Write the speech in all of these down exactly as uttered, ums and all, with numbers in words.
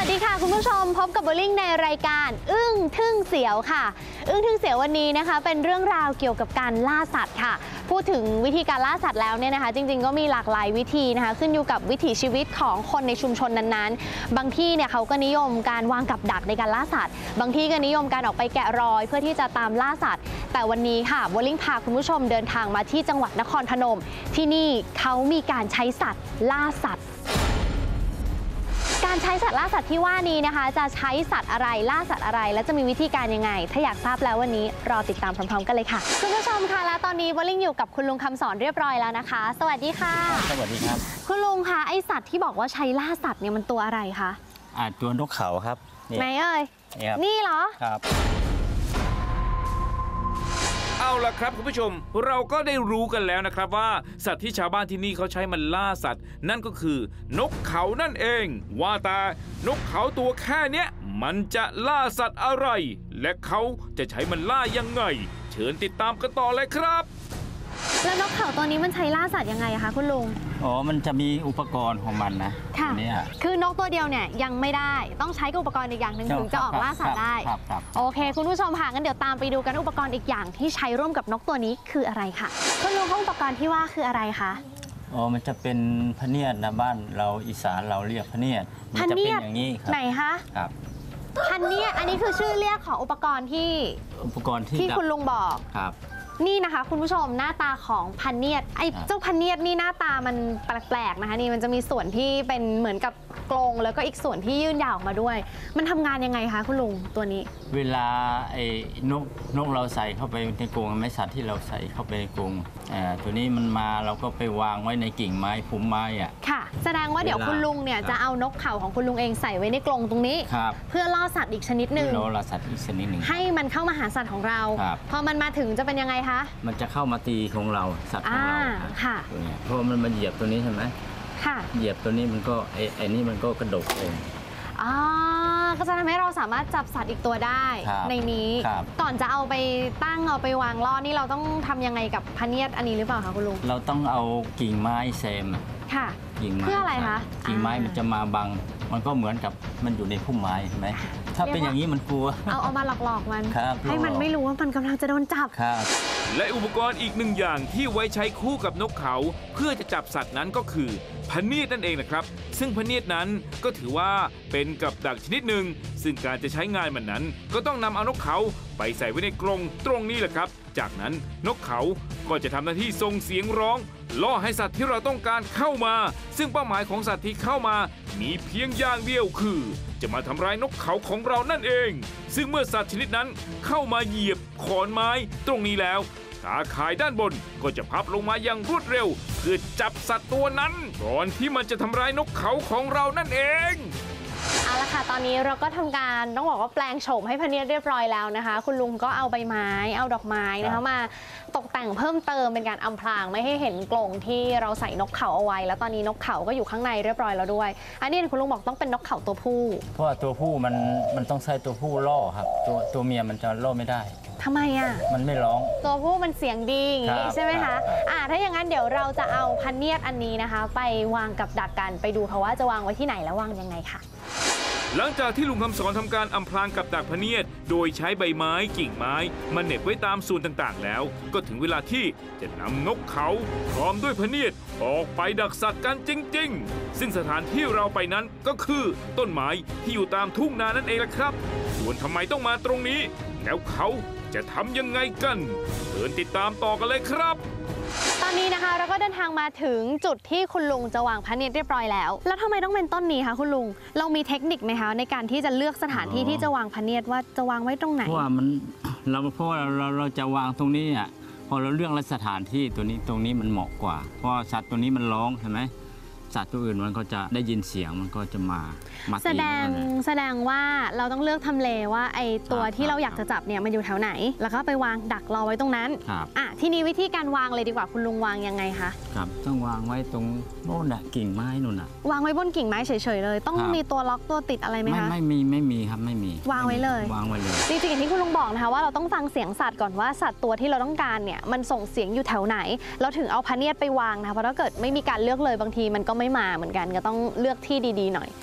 วัสดีค่ะคุณผู้ชมพบกับโบลิ่งในรายการอึ้งทึ่งเสียวค่ะอึ้งทึ่งเสียววันนี้นะคะเป็นเรื่องราวเกี่ยวกับการล่าสัตว์ค่ะพูดถึงวิธีการล่าสัตว์แล้วเนี่ยนะคะจริงๆก็มีหลากหลายวิธีนะคะขึ้นอยู่กับวิถีชีวิตของคนในชุมชนนั้นๆบางที่เนี่ยเขาก็นิยมการวางกับดักในการล่าสัตว์บางที่ก็นิยมการออกไปแกะรอยเพื่อที่จะตามล่าสัตว์แต่วันนี้ค่ะโบลิ่งพาคุณผู้ชมเดินทางมาที่จังหวัดนครพนมที่นี่เขามีการใช้สัตว์ล่าสัตว์การใช้สัตว์ล่าสัตว์ที่ว่านี้นะคะจะใช้สัตว์อะไรล่าสัตว์อะไรและจะมีวิธีการยังไงถ้าอยากทราบแล้ววันนี้รอติดตามพร้อมๆกันเลยค่ะคุณผู้ชมค่ะและตอนนี้โบลิ่งอยู่กับคุณลุงคำสอนเรียบร้อยแล้วนะคะสวัสดีค่ะสวัสดีครับคุณลุงคะไอสัตว์ที่บอกว่าใช้ล่าสัตว์เนี่ยมันตัวอะไรคะอ่าตัวนกเขาครับไหนเอ่ยนี่เหรอครับเอาล่ะครับคุณผู้ชมเราก็ได้รู้กันแล้วนะครับว่าสัตว์ที่ชาวบ้านที่นี่เขาใช้มันล่าสัตว์นั่นก็คือนกเขานั่นเองว่าแต่นกเขาตัวแค่เนี้ยมันจะล่าสัตว์อะไรและเขาจะใช้มันล่ายังไงเชิญติดตามกันต่อเลยครับแล้วนกเขาตัวนี้มันใช้ล่าสัตว์ยังไงคะคุณลุงอ๋อมันจะมีอุปกรณ์ของมันนะค่ะคือนกตัวเดียวเนี่ยยังไม่ได้ต้องใช้อุปกรณ์อีกอย่างหนึ่งถึงจะออกล่าสัตว์ได้โอเคคุณผู้ชมค่ะงั้นเดี๋ยวตามไปดูกันอุปกรณ์อีกอย่างที่ใช้ร่วมกับนกตัวนี้คืออะไรค่ะคุณลุงอุปกรณ์ที่ว่าคืออะไรคะอ๋อมันจะเป็นพเนียดนะบ้านเราอีสานเราเรียกพเนียดมันจะเป็นอย่างนี้ครับไหนคะครับพเนียดอันนี้คือชื่อเรียกของอุปกรณ์ที่อุปกรณ์ที่ที่คุณลุงบอกครับนี่นะคะคุณผู้ชมหน้าตาของพันเนียดไอ้เจ้าพันเนียดนี่หน้าตามันแปลกๆนะคะนี่มันจะมีส่วนที่เป็นเหมือนกับกรงแล้วก็อีกส่วนที่ยื่นยาวออกมาด้วยมันทำงานยังไงคะคุณลุงตัวนี้เวลาไอ้นกนกเราใส่เข้าไปในกรงไม้สัตว์ที่เราใส่เข้าไปในกรงอ่าตัวนี้มันมาเราก็ไปวางไว้ในกิ่งไม้พุ่มไม้อ่ะค่ะแสดงว่าเดี๋ยวคุณลุงเนี่ยจะเอานกเขาของคุณลุงเองใส่ไว้ในกรงตรงนี้เพื่อล่อสัตว์อีกชนิดหนึ่งล่อสัตว์อีกชนิดหนึ่งให้มันเข้ามาหาสัตว์ของเราพอมันมาถึงจะเป็นยังไงคะมันจะเข้ามาตีของเราสัตว์ของเราค่ะเพราะมันมาเหยียบตัวนี้ใช่ไหมค่ะเหยียบตัวนี้มันก็ไอ้ไอ้นี่มันก็กระดกเองอ๋อก็จะทำให้เราสามารถจับสัตว์อีกตัวได้ในนี้ก่อนจะเอาไปตั้งเอาไปวางล่อนี่เราต้องทำยังไงกับพเนียดอันนี้หรือเปล่าคะคุณลุงเราต้องเอากิ่งไม้เซมค่ะกิ่งไม้เพื่ออะไรคะกิ่งไม้มันจะมาบังมันก็เหมือนกับมันอยู่ในพุ่มไม้ใช่ไหมถ้าเป็นอย่างนี้มันกลัวเอาเอามาหลอกๆมันให้มันไม่รู้ว่ามันกำลังจะโดนจับและอุปกรณ์อีกหนึ่งอย่างที่ไว้ใช้คู่กับนกเขาเพื่อจะจับสัตว์นั้นก็คือพเนียดนั่นเองนะครับซึ่งพเนียดนั้นก็ถือว่าเป็นกับดักชนิดหนึ่งซึ่งการจะใช้งานมันนั้นก็ต้องนำเอานกเขาไปใส่ไว้ในกรงตรงนี้แหละครับจากนั้นนกเขาก็จะทำหน้าที่ส่งเสียงร้องล่อให้สัตว์ที่เราต้องการเข้ามาซึ่งเป้าหมายของสัตว์ที่เข้ามามีเพียงอย่างเดียวคือจะมาทำร้ายนกเขาของเรานั่นเองซึ่งเมื่อสัตว์ชนิดนั้นเข้ามาเหยียบขอนไม้ตรงนี้แล้วตาข่ายด้านบนก็จะพับลงมาอย่างรวดเร็วเพื่อจับสัตว์ตัวนั้นก่อนที่มันจะทำร้ายนกเขาของเรานั่นเองเอาละค่ะตอนนี้เราก็ทำการต้องบอกว่าแปลงโฉมให้พเนียดเรียบร้อยแล้วนะคะคุณลุงก็เอาใบไม้เอาดอกไม้นะคะมาตกแต่งเพิ่มเติมเป็นการอำพรางไม่ให้เห็นกรงที่เราใส่นกเขาเอาไว้แล้วตอนนี้นกเขาก็อยู่ข้างในเรียบร้อยแล้วด้วยอันนี้คุณลุงบอกต้องเป็นนกเขาตัวผู้เพราะว่าตัวผู้มันมันต้องใช้ตัวผู้ล่อครับตัวตัวเมียมันจะล่อไม่ได้ทำไมอ่ะมันไม่ร้องตัวผู้มันเสียงดีอย่างนี้ใช่ไหมคะอ่าถ้าอย่างนั้นเดี๋ยวเราจะเอาพันเนียดอันนี้นะคะไปวางกับดักกันไปดูค่ะว่าจะวางไว้ที่ไหนและวางยังไงค่ะหลังจากที่ลุงคำสอนทำการอำพรางกับดักพเนียดโดยใช้ใบไม้กิ่งไม้มาเหน็บไว้ตามส่วนต่างๆแล้วก็ถึงเวลาที่จะนำนกเขาพร้อมด้วยพเนียดออกไปดักสัตว์กันจริงๆซึ่งสถานที่เราไปนั้นก็คือต้นไม้ที่อยู่ตามทุ่งนานั่นเองล่ะครับส่วนทำไมต้องมาตรงนี้แล้วเขาจะทำยังไงกันเชิญติดตามต่อกันเลยครับตอนนี้นะคะเราก็เดินทางมาถึงจุดที่คุณลุงจะวางพเนียดเรียบร้อยแล้วแล้วทำไมต้องเป็นต้นนี้คะคุณลุงเรามีเทคนิคไหมคะในการที่จะเลือกสถานที่ที่จะวางพเนียดว่าจะวางไว้ตรงไหนเพราะว่ามันเราเพราะว่าเราเราจะวางตรงนี้อ่ะพอเราเลือกสถานที่ตัวนี้ตรงนี้มันเหมาะกว่าเพราะสัตว์ตัวนี้มันร้องใช่ไหมสัตว์ตัวอื่นมันก็จะได้ยินเสียงมันก็จะมามาแสดงแสดงว่าเราต้องเลือกทำเลว่าไอตัวที่เราอยากจะจับเนี่ยมันอยู่แถวไหนแล้วก็ไปวางดักรอไว้ตรงนั้นอ่ะที่นี้วิธีการวางเลยดีกว่าคุณลุงวางยังไงคะครับต้องวางไว้ตรงโน่นน่ะกิ่งไม้นู่นน่ะวางไว้บนกิ่งไม้เฉยๆเลยต้องมีตัวล็อกตัวติดอะไรไหมคะไม่มีไม่มีครับไม่มีวางไว้เลยวางไว้เลยจริงๆอย่างที่คุณลุงบอกนะคะว่าเราต้องฟังเสียงสัตว์ก่อนว่าสัตว์ตัวที่เราต้องการเนี่ยมันส่งเสียงอยู่แถวไหนเราถึงเอาพเนียดไปวางนะคะเพราะถ้าเกิดไม่มีการเลือกเลยบางทีมันก็ไม่มาเหมือนกันก็ต้องเลือกที่ดีๆหน่อย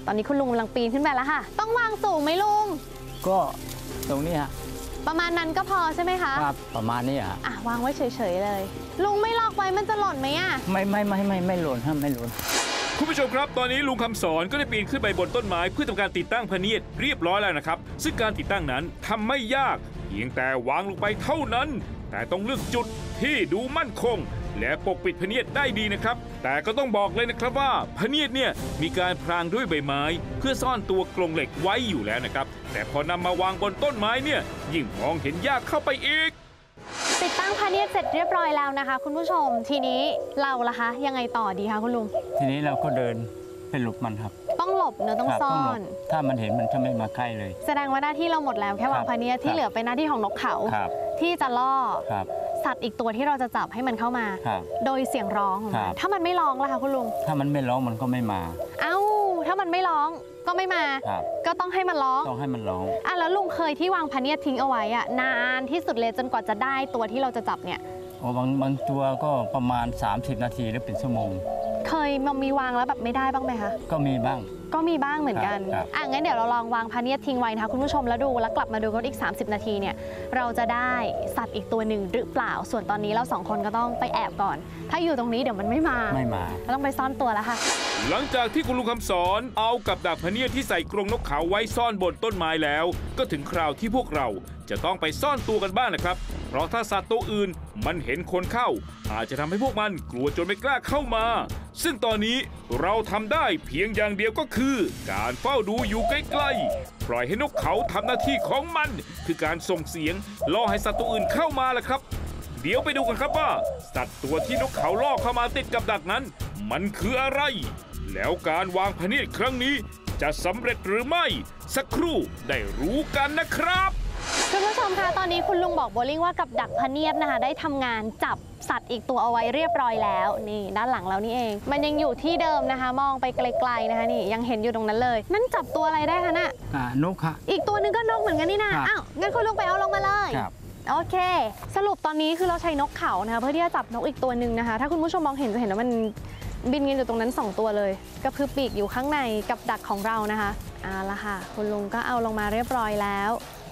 ตอนนี้คุณลุงกำลังปีนขึ้นไปแล้วค่ะต้องวางสูงไหมลุงก็ตรงนี้ฮะประมาณนั้นก็พอใช่ไหมคะครับประมาณนี้ฮะอ่ะวางไว้เฉยๆเลยลุงไม่ล็อกไว้มันจะหล่นไหมอ่ะไม่ไม่ไม่ไม่ไม่หล่นฮะไม่หล่นคุณผู้ชมครับตอนนี้ลุงคำสอนก็ได้ปีนขึ้นไปบนต้นไม้เพื่อทำการติดตั้งพเนียดเรียบร้อยแล้วนะครับซึ่งการติดตั้งนั้นทำไม่ยากเพียงแต่วางลงไปเท่านั้น แต่ต้องเลือกจุดที่ดูมั่นคง และปกปิดพเนียดได้ดีนะครับแต่ก็ต้องบอกเลยนะครับว่าพเนียดเนี่ยมีการพรางด้วยใบไม้เพื่อซ่อนตัวกรงเหล็กไว้อยู่แล้วนะครับแต่พอนำมาวางบนต้นไม้เนี่ยยิ่งมองเห็นยากเข้าไปอีกติดตั้งพาเนียดเสร็จเรียบร้อยแล้วนะคะคุณผู้ชมทีนี้เราล่ะคะยังไงต่อดีคะคุณลุงทีนี้เราก็เดินเป็นหลบมันครับต้องหลบเนอะต้องครับซ่อหลบนถ้ามันเห็นมันจะไม่มาใกล้เลยแสดงว่าหน้าที่เราหมดแล้วแค่วางครับพาเนียดคที่รับเหลือเป็นหน้าที่ของนกเขาครับที่จะล่อครับสัตว์อีกตัวที่เราจะจับให้มันเข้ามาครับโดยเสียงร้องของครัมันบถ้ามันไม่ร้องล่ะคะคุณลุงถ้ามันไม่ร้องมันก็ไม่มาเอ้าถ้ามันไม่ร้องก็ไม่มาครับก็ต้องให้มันร้องต้องให้มันร้องอ่ะแล้วลุงเคยที่วางพาเนียดทิ้งเอาไว้อะนานที่สุดเลยจนกว่าจะได้ตัวที่เราจะจับเนี่ยโอ้บางบางตัวก็ประมาณ สามสิบ นาทีหรือเป็นชั่วโมงเคยมันมีวางแล้วแบบไม่ได้บ้างไหมคะก็มีบ้างก็มีบ้างเหมือนกันครับอ่ะงั้นเดี๋ยวเราลองวางพาเนียดทิ้งไว้นะคะคุณผู้ชมแล้วดูแล้วกลับมาดูกันอีกสามสิบนาทีเนี่ยเราจะได้สัตว์อีกตัวหนึ่งหรือเปล่า ส่วนตอนนี้เราสองคนก็ต้องไปแอบก่อน ถ้าอยู่ตรงนี้เดี๋ยวมันไม่มาไม่มาเราต้องไปซ่อนตัวแล้วค่ะหลังจากที่คุณลุงคำสอนเอากับดักพเนียดที่ใส่กรงนกเขาไว้ซ่อนบนต้นไม้แล้ว ก็ถึงคราวที่พวกเราจะต้องไปซ่อนตัวกันบ้างนะครับ เพราะถ้าสัตว์ตัวอื่นมันเห็นคนเข้า อาจจะทำให้พวกมันกลัวจนไม่กล้าเข้ามา ซึ่งตอนนี้เราทำได้เพียงอย่างเดียวก็คือ การเฝ้าดูอยู่ใกล้ๆปล่อยให้นกเขาทำหน้าที่ของมัน คือการส่งเสียงล่อให้สัตว์ตัวอื่นเข้ามาแหละครับ เดี๋ยวไปดูกันครับว่าสัตว์ตัวที่นกเขาล่อเข้ามาติดกับดักนั้น มันคืออะไร แล้วการวางพเนียดครั้งนี้จะสำเร็จหรือไม่ สักครู่ได้รู้กันนะครับคุณผู้ชมคะตอนนี้คุณลุงบอกโบลิ่งว่ากับดักพะเนียดนะคะได้ทำงานจับสัตว์อีกตัวเอาไว้เรียบร้อยแล้วนี่ด้านหลังเรานี่เอง มันยังอยู่ที่เดิมนะคะ มองไปไกลๆนะคะนี่ยังเห็นอยู่ตรงนั้นเลย นั่นจับตัวอะไรได้คะน่ะอ่านกฮะอีกตัวหนึงก็นกเหมือนกันนี่นะครับ อ้าวงั้นคุณลุงไปเอาลงมาเลยครับโอเค สรุปตอนนี้คือเราใช้นกเขานะคะเพื่อที่จะจับนกอีกตัวหนึ่งนะคะ ถ้าคุณผู้ชมมองเห็นจะเห็นว่ามันบินกันอยู่ตรงนั้นสองตัวเลยก็คือปีกอยู่ข้างในกับดักของเรานะคะเอาละค่ะคุณลุงก็เอาลงมาเรียบร้อยแล้ว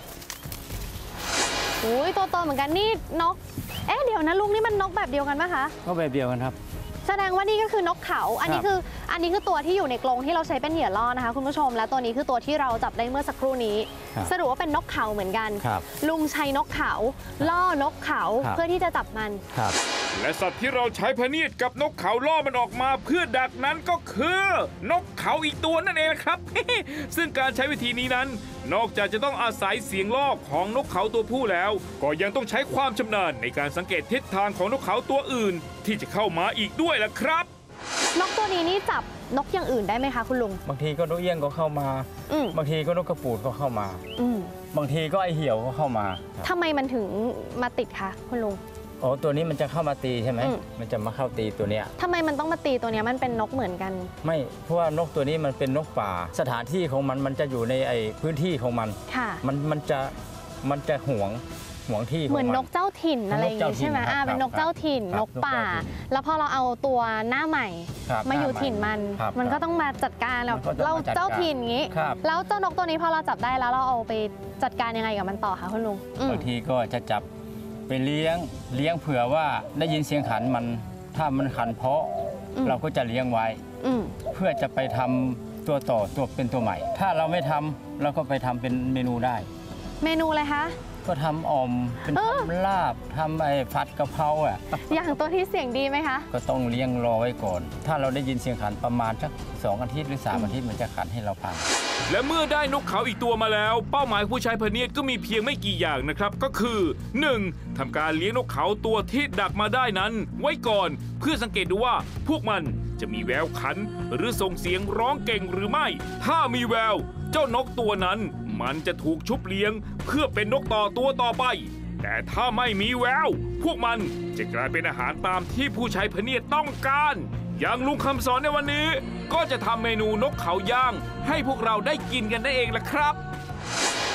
อุ้ยตัวโตเหมือนกันนี่นก เอ๊ะเดี๋ยวนะลุงนี่มันนกแบบเดียวกันปะคะก็แบบเดียวกันครับแสดงว่านี่ก็คือนกเขา อันนี้ครับคืออันนี้คือตัวที่อยู่ในกรงที่เราใช้เป็นเหยื่อล่อนะคะคุณผู้ชม และตัวนี้คือตัวที่เราจับได้เมื่อสักครู่นี้ครับสรุปว่าเป็นนกเขาเหมือนกันครับลุงใช้นกเขาล่อนกเขาครับเพื่อที่จะจับมันครับและสัตว์ที่เราใช้พเนียดกับนกเขาล่อมันออกมาเพื่อดักนั้นก็คือนกเขาอีกตัวนั่นเองนะครับ ซึ่งการใช้วิธีนี้นั้น นอกจากจะต้องอาศัยเสียงล่อของนกเขาตัวผู้แล้ว ก็ยังต้องใช้ความชำนาญในการสังเกตทิศทางของนกเขาตัวอื่น ที่จะเข้ามาอีกด้วยล่ะครับนกตัวนี้นี่จับนกอย่างอื่นได้ไหมคะคุณลุงบางทีก็นกเอี้ยงก็เข้ามาอืมบางทีก็นกกระปูดก็เข้ามาอืมบางทีก็ไอเหี่ยวก็เข้ามาทำไมมันถึงมาติดคะคุณลุงอ๋อตัวนี้มันจะเข้ามาตีใช่ไหมอืมมันจะมาเข้าตีตัวเนี้ยทำไมมันต้องมาตีตัวเนี้ยมันเป็นนกเหมือนกันไม่เพราะว่านกตัวนี้มันเป็นนกป่า สถานที่ของมันมันจะอยู่ในไอพื้นที่ของมันค่ะมันมันจะมันจะหวงหวงที่ของเหมือนนกเจ้าถิ่นอะไรอย่างนกงี้เจ้าถิ่นใช่ไหมครับอ่าเป็นนกครับเจ้าถิ่นครับนกป่านกเจ้าถิ่นแล้วพอเราเอาตัวหน้าใหม่ครับมาอยู่หน้าใหม่ถิ่นมันครับมันก็ต้องมาจัดการแบบมันก็ต้องเรามาจัดการเจ้าถิ่นอย่างงี้ครับแล้วเจ้านกตัวนี้พอเราจับได้แล้วเราเอาไปจัดการยังไงกับมันต่อคะคุณลุงอืมบางทีก็จะจับไปเลี้ยงเลี้ยงเผื่อว่าได้ยินเสียงขันมันถ้ามันขันเพาะอืมเราก็จะเลี้ยงไว้อืมเพื่อจะไปทำตัวต่อตัวเป็นตัวใหม่ ถ้าเราไม่ทำเราก็ไปทำเป็นเมนูได้เมนูอะไรคะก็ทำอ่อมเป็นเออทำลาบทำไอ้ผัดกะเพราอ่ะอย่างตัวที่เสียงดีไหมคะก็ต้องเลี้ยงรอไว้ก่อน ถ้าเราได้ยินเสียงขันประมาณสักสองอาทิตย์หรือสามอาทิตย์มันจะขันให้เราฟังและเมื่อได้นกเขาอีกตัวมาแล้ว เป้าหมายผู้ใช้พเนียดก็มีเพียงไม่กี่อย่างนะครับ ก็คือ หนึ่ง ทำการเลี้ยงนกเขาตัวที่ดักมาได้นั้น ไว้ก่อนเพื่อสังเกตดูว่าพวกมันจะมีแววขัน หรือส่งเสียงร้องเก่งหรือไม่ ถ้ามีแวว เจ้านกตัวนั้น มันจะถูกชุบเลี้ยง เพื่อเป็นนกต่อตัวต่อไป แต่ถ้าไม่มีแวว พวกมันจะกลายเป็นอาหารตามที่ผู้ใช้พเนียดต้องการ อย่างลุงคำสอนในวันนี้ ก็จะทำเมนูนกเขาย่าง ให้พวกเราได้กินกันได้เองล่ะครับ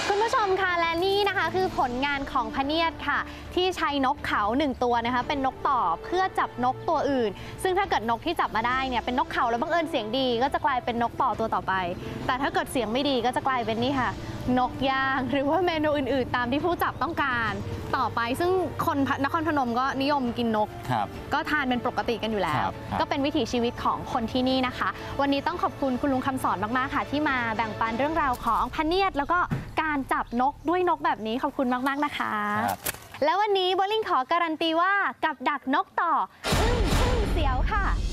คุณผู้ชมค่ะและนี่นะคะคือผลงานของพะเนียดค่ะที่ใช้นกเขาหนึ่งตัวนะคะเป็นนกต่อเพื่อจับนกตัวอื่น ซึ่งถ้าเกิดนกที่จับมาได้เนี่ยเป็นนกเขาแล้วบังเอิญเสียงดีก็จะกลายเป็นนกต่อตัวต่อไปแต่ถ้าเกิดเสียงไม่ดีก็จะกลายเป็นนี่ค่ะนกย่างหรือว่าเมนูอื่นๆ ตามที่ผู้จับต้องการต่อไปซึ่งคนนครพนมก็นิยมกินนกครับก็ทานเป็นปกติกันอยู่แล้คว รับครับก็เป็นวิถีชีวิตของคนที่นี่นะคะ วันนี้ต้องขอบคุณคุณลุงคำสอนมากๆค่ะ ที่มาแบ่งปันเรื่องราวของพะเนียดแล้วก็การจับนกด้วยนกแบบนี้ขอบคุณมากๆนะคะครับแล้ววันนี้โบลิ่งขอการันตีว่ากับดักนกต่ออึ้งทึ่งเสียวค่ะ